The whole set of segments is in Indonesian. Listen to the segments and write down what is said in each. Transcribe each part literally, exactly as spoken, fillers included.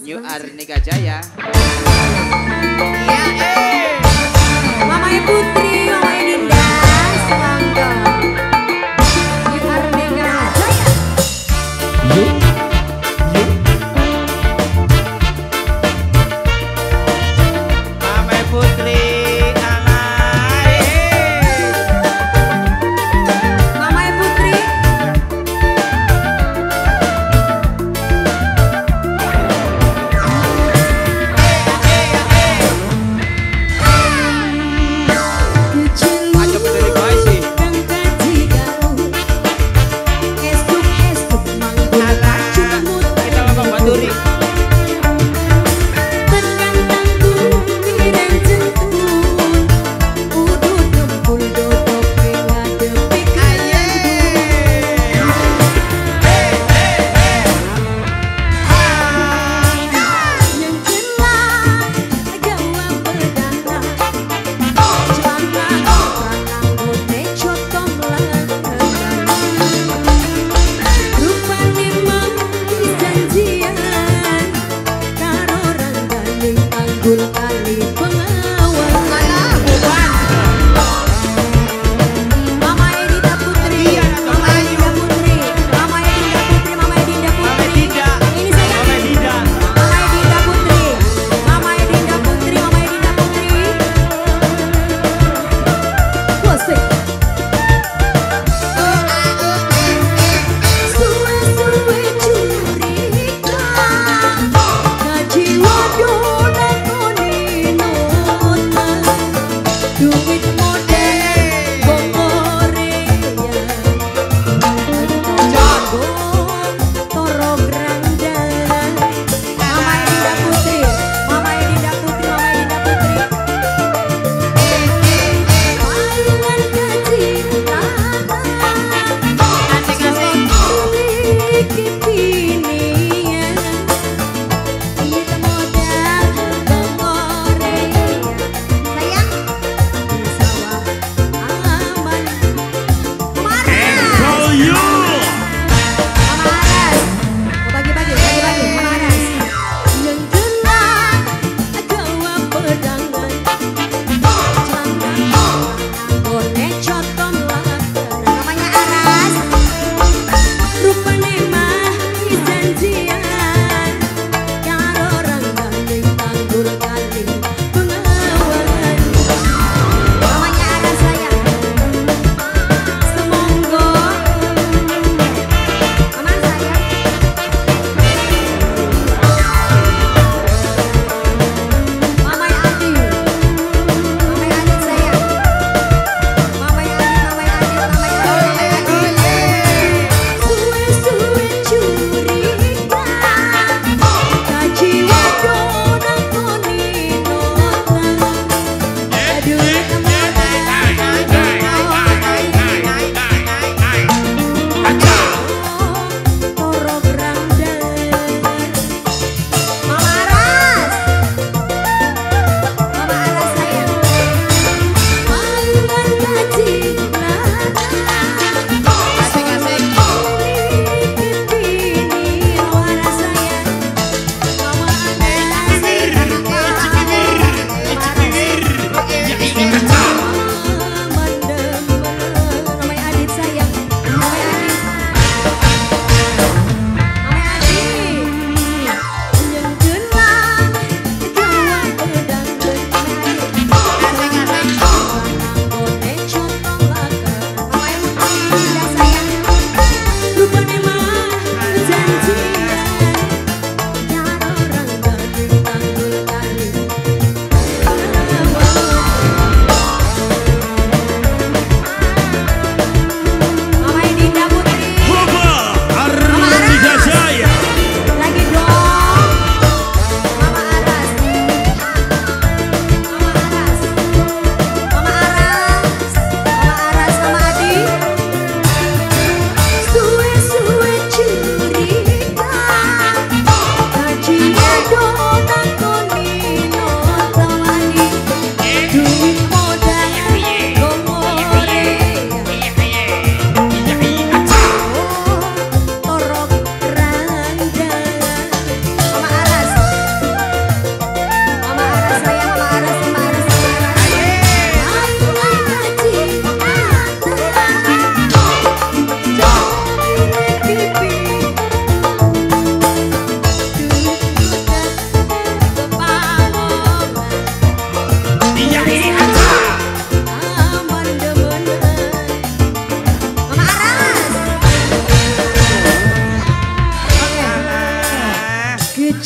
New Arnika Jaya. Iya, eh. Mamanya Putri, mamanya Dinda, semangga. New Arnika Jaya. Yuk, yuk. Mama Putri. Mamanya Putri.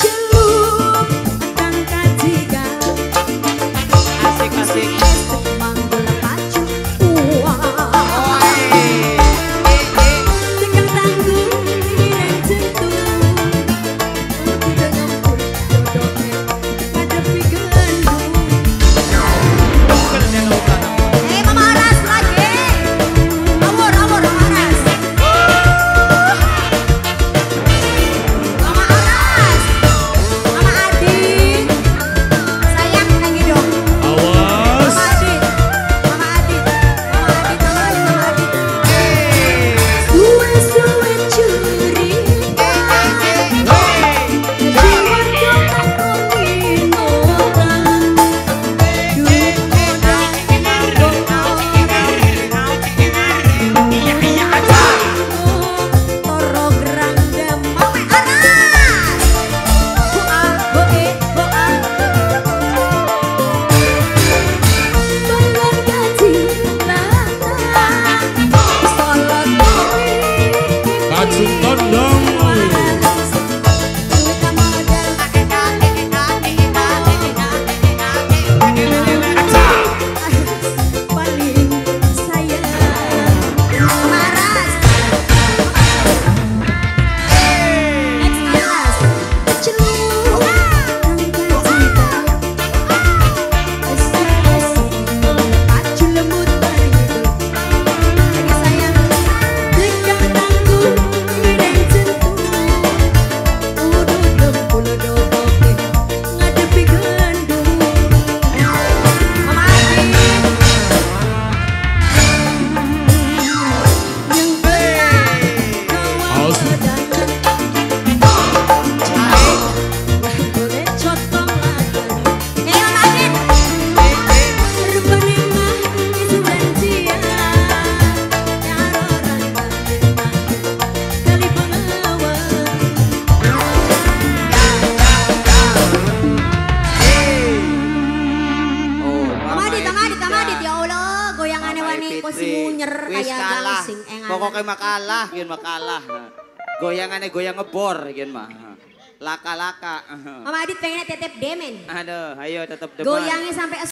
celup kang kajiga Asik asik. esuk manggul pacu wah tekan tanggung mireng jentung udah ngempul jodohnya ngadepi gendung. Bukan yang utara. Eh Mama Aras lagi. Awur awur Mama Aras. Mama Aras. Mama Adit. Sayang lagi dong. Awas. Mama Adit. Mama Adit. Mama Adit. Mama Adit. Mama Adit. Suwe-suwe curiga. Jiwa kau mengingatkan. Toro grande Mama Aras. Boa boe boa. Balon gaji lata. Solot kopi. Kacung tondong. Duit modal. Paling sayang Mama Aras. Next Aras. Celup kang kajiga esuk-esuk pacu lembut berhidup. Lagi sayang tekan tanggung mireng jentung udut dempul doboke ngadepi gendung. Mama Adit yang benar kawan sedangan boleh cotong lagan. Eh Mama Adit rupane mah isuran cia nyaroran banget kali pengawan. Oh, Mama Adit, Mama Adit, Mama Adit, ya Allah, goyangannya Mama wani Fitri. kok si munyer Wis kayak kalah. gangsing engan. Pokoknya makalah, yun makalah. Goyangannya goyang ngebor, yun mah. Laka-laka. Mama Adit pengennya tetep demen. Aduh, ayo tetap depan. Goyangnya sampai